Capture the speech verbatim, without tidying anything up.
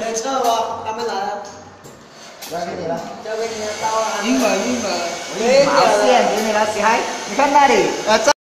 没撤吧？他们来了。 交给你了。 交给你了，到了。 赢了，赢了。 毛线给你了，小孩，你看那里。啊，